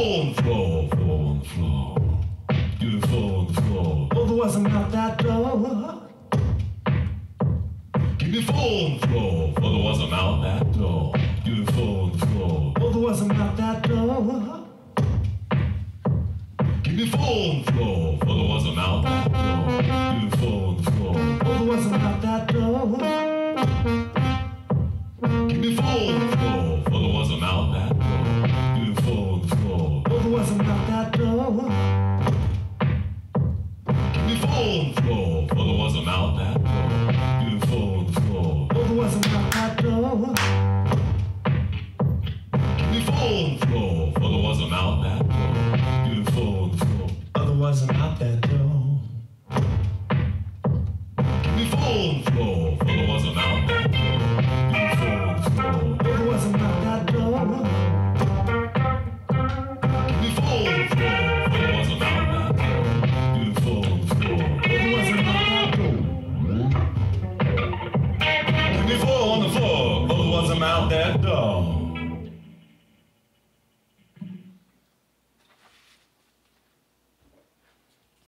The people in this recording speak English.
floor on the floor, floor on the floor. Give me floor on the floor. Otherwise I'm out that door. Give me floor on the floor. Otherwise I'm out that door. Give me floor on the floor. Otherwise I'm out that door. Give me floor on the floor. Otherwise I'm out that door. Give me floor on the floor. Otherwise I'm out that door. Give me floor on the floor. Otherwise I'm out that door. Give me floor on the floor. Otherwise I'm out that door. Give me floor on the floor. Otherwise I'm out that door. Give me floor on the floor. Otherwise I'm out that door. Give me floor on the floor. Otherwise I'm out that door. Give me floor on the floor. Otherwise I'm out that door. Give me floor on the floor. Otherwise I'm out that door. Give me floor on the floor. Otherwise I'm out that door. Give me floor on the floor. Otherwise I'm out that door. Give me floor on the floor. Otherwise I'm out that door. Give me floor on the floor. Otherwise I'm out that door.